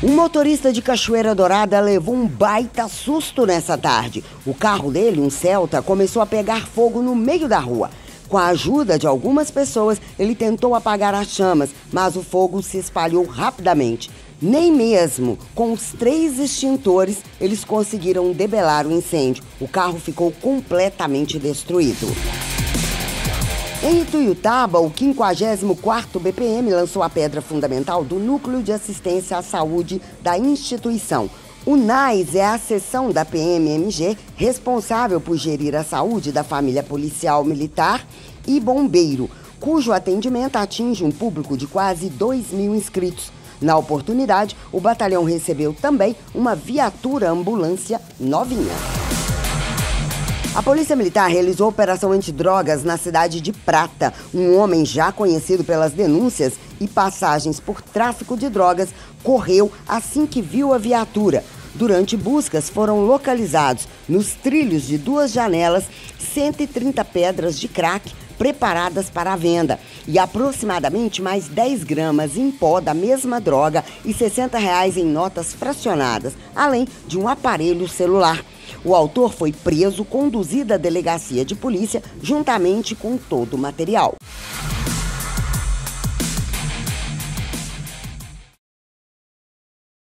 Um motorista de Cachoeira Dourada levou um baita susto nessa tarde. O carro dele, um Celta, começou a pegar fogo no meio da rua. Com a ajuda de algumas pessoas, ele tentou apagar as chamas, mas o fogo se espalhou rapidamente. Nem mesmo com os 3 extintores eles conseguiram debelar o incêndio. O carro ficou completamente destruído. Em Ituiutaba, o 54º BPM lançou a pedra fundamental do Núcleo de Assistência à Saúde da instituição. O NAS é a seção da PMMG responsável por gerir a saúde da família policial militar e bombeiro, cujo atendimento atinge um público de quase 2.000 inscritos. Na oportunidade, o batalhão recebeu também uma viatura ambulância novinha. A Polícia Militar realizou operação antidrogas na cidade de Prata. Um homem já conhecido pelas denúncias e passagens por tráfico de drogas correu assim que viu a viatura. Durante buscas, foram localizados nos trilhos de 2 janelas 130 pedras de crack preparadas para a venda e aproximadamente mais 10 gramas em pó da mesma droga e R$ 60 em notas fracionadas, além de um aparelho celular. O autor foi preso, conduzido à delegacia de polícia juntamente com todo o material.